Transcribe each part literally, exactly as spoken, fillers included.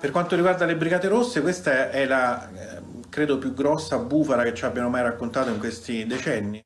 Per quanto riguarda le Brigate Rosse, questa è la, eh, credo, più grossa bufala che ci abbiano mai raccontato in questi decenni.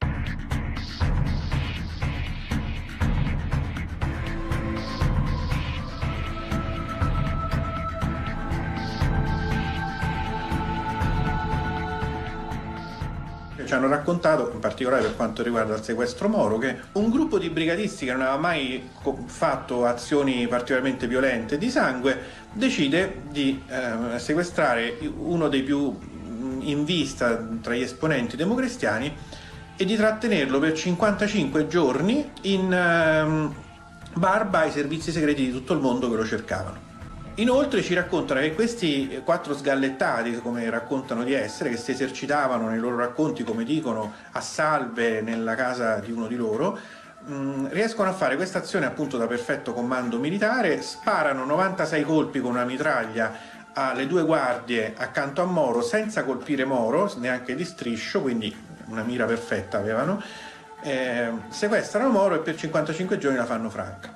Ci hanno raccontato, in particolare per quanto riguarda il sequestro Moro, che un gruppo di brigatisti che non aveva mai fatto azioni particolarmente violente di sangue decide di eh, sequestrare uno dei più in vista tra gli esponenti democristiani e di trattenerlo per cinquantacinque giorni in eh, barba ai servizi segreti di tutto il mondo che lo cercavano. Inoltre ci raccontano che questi quattro sgallettati, come raccontano di essere, che si esercitavano nei loro racconti, come dicono, a salve nella casa di uno di loro, mh, riescono a fare questa azione appunto da perfetto comando militare, sparano novantasei colpi con una mitraglia alle due guardie accanto a Moro senza colpire Moro, neanche di striscio, quindi una mira perfetta avevano, eh, sequestrano Moro e per cinquantacinque giorni la fanno franca.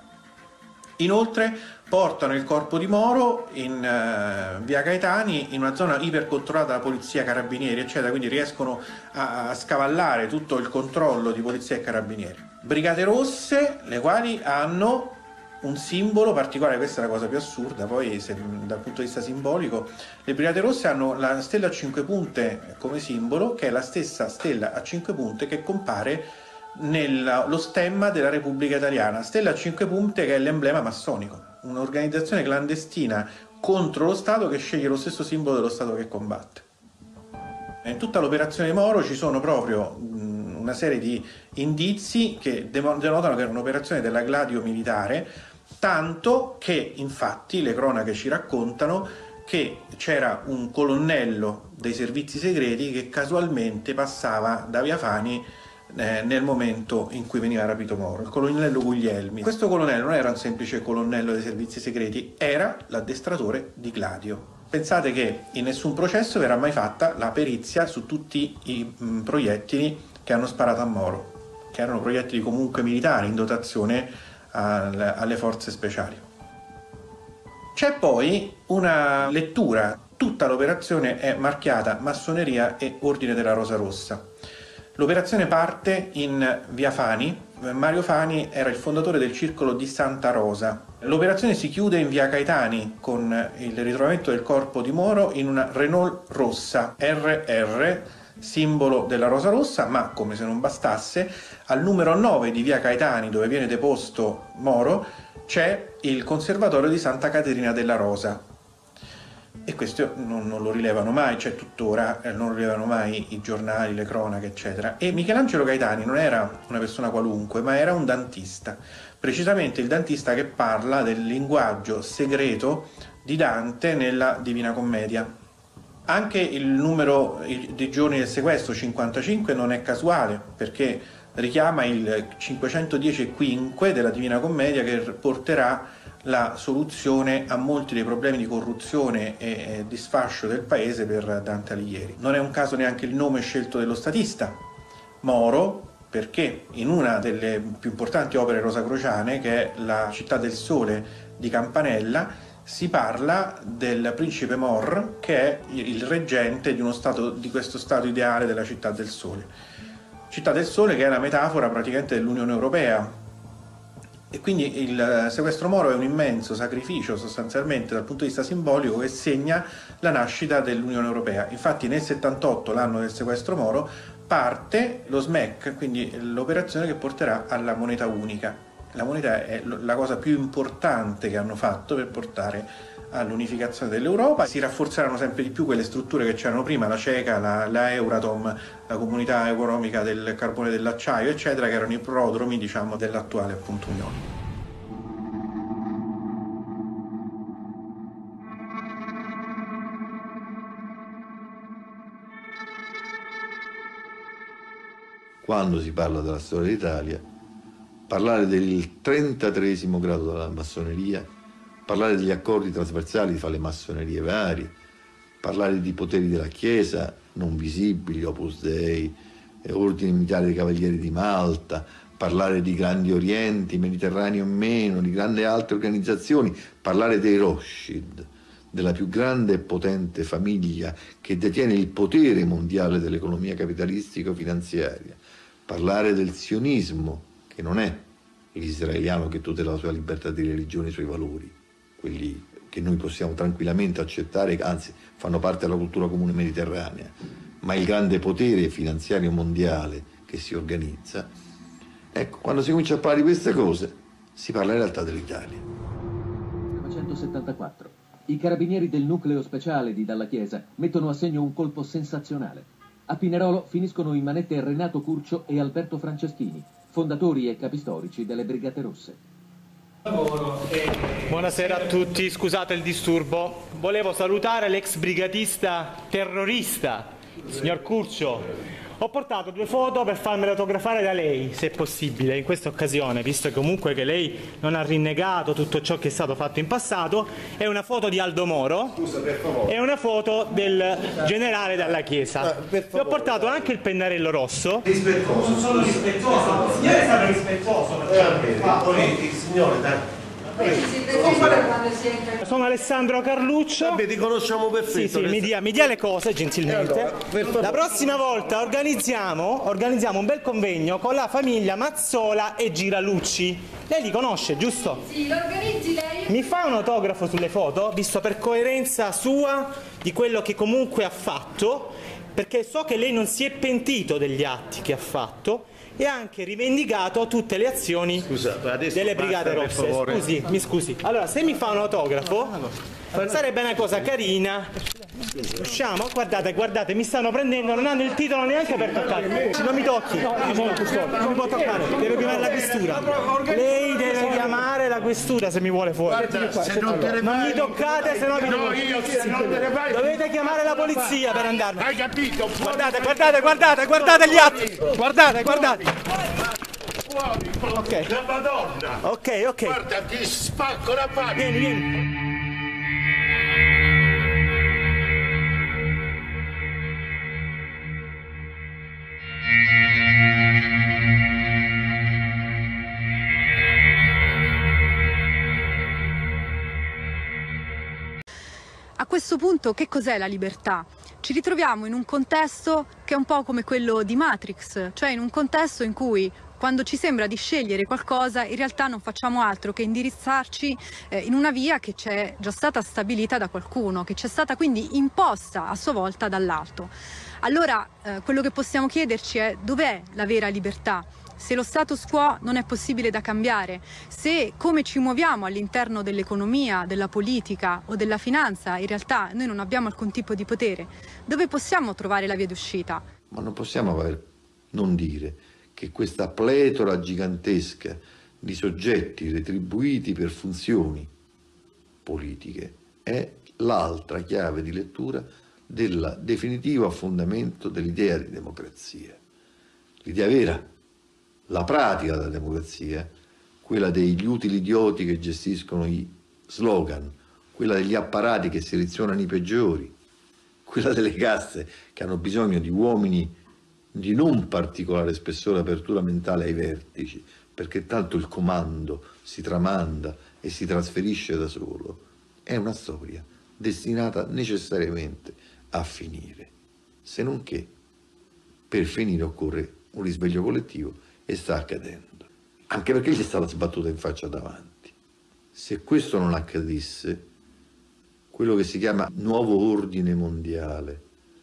Inoltre portano il corpo di Moro in uh, via Gaetani, in una zona ipercontrollata da polizia, carabinieri eccetera, quindi riescono a, a scavallare tutto il controllo di polizia e carabinieri. Brigate Rosse, le quali hanno un simbolo particolare, questa è la cosa più assurda, poi se, dal punto di vista simbolico, le Brigate Rosse hanno la stella a cinque punte come simbolo, che è la stessa stella a cinque punte che compare nello stemma della Repubblica Italiana, stella a cinque punte che è l'emblema massonico, un'organizzazione clandestina contro lo Stato che sceglie lo stesso simbolo dello Stato che combatte. In tutta l'operazione Moro ci sono proprio mh, una serie di indizi che denotano che era un'operazione della Gladio militare, tanto che infatti le cronache ci raccontano che c'era un colonnello dei servizi segreti che casualmente passava da Via Fani eh, nel momento in cui veniva rapito Moro, il colonnello Guglielmi. Questo colonnello non era un semplice colonnello dei servizi segreti, era l'addestratore di Gladio. Pensate che in nessun processo verrà mai fatta la perizia su tutti i mh, proiettili che hanno sparato a Moro, che erano proiettili comunque militari in dotazione al, alle forze speciali. C'è poi una lettura, tutta l'operazione è marchiata Massoneria e Ordine della Rosa Rossa. L'operazione parte in via Fani, Mario Fani era il fondatore del circolo di Santa Rosa. L'operazione si chiude in via Gaetani con il ritrovamento del corpo di Moro in una Renault rossa R R, simbolo della Rosa Rossa, ma come se non bastasse, al numero nove di via Gaetani, dove viene deposto Moro, c'è il conservatorio di Santa Caterina della Rosa. E questo non, non lo rilevano mai, cioè tuttora eh, non lo rilevano mai i giornali, le cronache, eccetera. E Michelangelo Gaetani non era una persona qualunque, ma era un dantista, precisamente il dantista che parla del linguaggio segreto di Dante nella Divina Commedia. Anche il numero di giorni del sequestro, cinquantacinque, non è casuale, perché richiama il cinquecentodieci quinque della Divina Commedia, che porterà la soluzione a molti dei problemi di corruzione e di sfascio del paese per Dante Alighieri. Non è un caso neanche il nome scelto dello statista, Moro, perché in una delle più importanti opere rosacrociane, che è La città del sole di Campanella, si parla del principe Mor, che è il reggente di, uno stato, di questo stato ideale della città del sole. Città del sole che è la metafora praticamente dell'Unione Europea. E quindi il sequestro Moro è un immenso sacrificio sostanzialmente dal punto di vista simbolico che segna la nascita dell'Unione Europea. Infatti nel settantotto, l'anno del sequestro Moro, parte lo S M E C, quindi l'operazione che porterà alla moneta unica. La moneta è la cosa più importante che hanno fatto per portare all'unificazione dell'Europa. Si rafforzeranno sempre di più quelle strutture che c'erano prima, la CECA, la, la Euratom, la Comunità Economica del Carbone e dell'Acciaio, eccetera, che erano i prodromi, diciamo, dell'attuale appunto Unione. Quando si parla della storia d'Italia, parlare del trentatreesimo grado della massoneria, parlare degli accordi trasversali fra le massonerie varie, parlare di poteri della Chiesa non visibili, Opus Dei, ordini militari dei Cavalieri di Malta, parlare di grandi orienti, mediterranei o meno, di grandi altre organizzazioni, parlare dei Rothschild, della più grande e potente famiglia che detiene il potere mondiale dell'economia capitalistico-finanziaria, parlare del sionismo, che non è l'israeliano che tutela la sua libertà di religione e i suoi valori, quelli che noi possiamo tranquillamente accettare, anzi fanno parte della cultura comune mediterranea, ma il grande potere finanziario mondiale che si organizza. Ecco, quando si comincia a parlare di queste cose, si parla in realtà dell'Italia. millenovecentosettantaquattro. I carabinieri del nucleo speciale di Dalla Chiesa mettono a segno un colpo sensazionale. A Pinerolo finiscono in manette Renato Curcio e Alberto Franceschini, fondatori e capistorici delle Brigate Rosse. Buonasera a tutti, scusate il disturbo. Volevo salutare l'ex brigatista terrorista, signor Curcio. Ho portato due foto per farmele autografare da lei, se possibile, in questa occasione, visto comunque che lei non ha rinnegato tutto ciò che è stato fatto in passato. È una foto di Aldo Moro. Scusa, per favore. È una foto del generale Dalla Chiesa. Le ho portato anche il pennarello rosso. Rispettoso. Non sono rispettoso, il signore è stato rispettoso. Eh, il signore, dai. Sono Alessandro Carluccio. Vabbè, ti conosciamo perfetto. Sì, sì, mi dia, mi dia le cose gentilmente. Allora, la prossima volta organizziamo, organizziamo un bel convegno con la famiglia Mazzola e Giralucci. Lei li conosce, giusto? Sì, lo organizzi lei? Mi fa un autografo sulle foto, visto per coerenza sua di quello che comunque ha fatto, perché so che lei non si è pentito degli atti che ha fatto e ha anche rivendicato tutte le azioni Scusa, delle Brigate Rosse. Scusi, mi scusi. Allora, se mi fa un autografo, sarebbe una cosa carina. Usciamo? Guardate, guardate, mi stanno prendendo, non hanno il titolo neanche per toccare. Non mi tocchi, non mi può toccare, devo chiamare la questura. Lei deve chiamare la questura se mi vuole fuori. Non mi toccate, se no vi devo... Dovete chiamare la polizia per andarmene. Hai capito? Guardate, guardate, guardate, guardate gli atti. Guardate, guardate. Fuori, Ok. la Madonna. Ok, ok. Guarda, ti spacco la pagina. Vieni, vieni. A questo punto che cos'è la libertà? Ci ritroviamo in un contesto che è un po' come quello di Matrix, cioè in un contesto in cui quando ci sembra di scegliere qualcosa in realtà non facciamo altro che indirizzarci eh, in una via che c'è già stata stabilita da qualcuno, che c'è stata quindi imposta a sua volta dall'alto. Allora eh, quello che possiamo chiederci è: dov'è la vera libertà? Se lo status quo non è possibile da cambiare, se come ci muoviamo all'interno dell'economia, della politica o della finanza in realtà noi non abbiamo alcun tipo di potere, dove possiamo trovare la via d'uscita? Ma non possiamo non dire che questa pletora gigantesca di soggetti retribuiti per funzioni politiche è l'altra chiave di lettura del definitivo affondamento dell'idea di democrazia. L'idea vera, la pratica della democrazia, quella degli utili idioti che gestiscono i slogan, quella degli apparati che selezionano i peggiori, quella delle caste che hanno bisogno di uomini di non particolare spessore e apertura mentale ai vertici, perché tanto il comando si tramanda e si trasferisce da solo, è una storia destinata necessariamente a finire, se non che per finire occorre un risveglio collettivo, e sta accadendo, anche perché gli è stata sbattuta in faccia davanti. Se questo non accadesse, quello che si chiama nuovo ordine mondiale,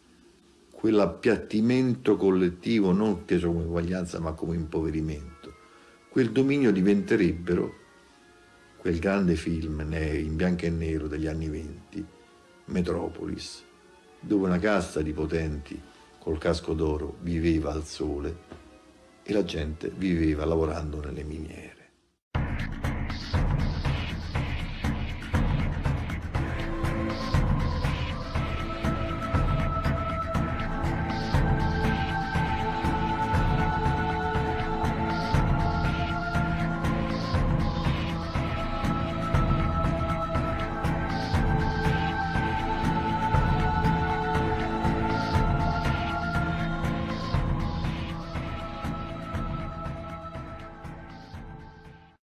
quell'appiattimento collettivo non inteso come uguaglianza ma come impoverimento, quel dominio diventerebbero quel grande film in bianco e nero degli anni venti, Metropolis, dove una casta di potenti col casco d'oro viveva al sole e la gente viveva lavorando nelle miniere.